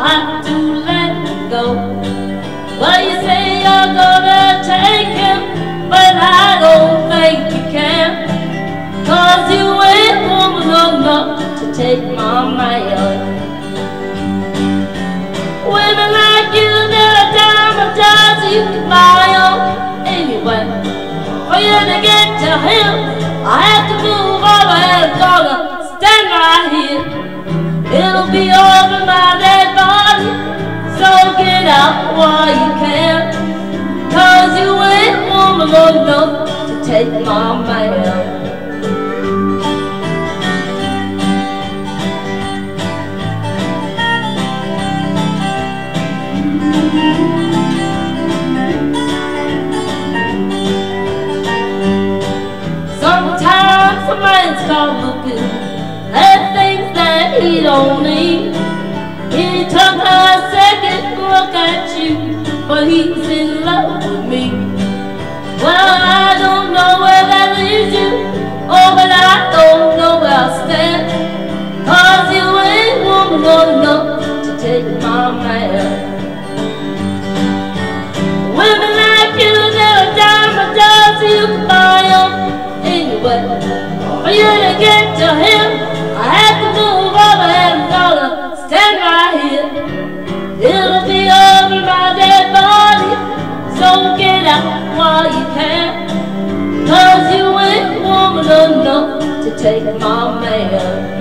have to let him go. Well, you say you're gonna take him, but I don't think you can, 'cause you ain't woman enough to take my man. Women like you, they're a dime a dozen, you can buy them anyway. For you to get to him, I have to move over and I'm gonna stand right here. It'll be over my dead body, so get out while you can, 'cause you ain't woman enough to take my man. Sometimes a man's caught looking at things that he don't need. He took a second look at you, but he's in love with me. Well, I don't know where that leaves you, oh, but I don't know where I stand, 'cause you ain't woman enough to take my man. Women like you, they're a dime a dozen, you can buy them anyway. For you to get to him, I have to move over and I'm gonna stand right here. It'll be over my dead body, so get out while you can, 'cause you ain't woman enough to take my man.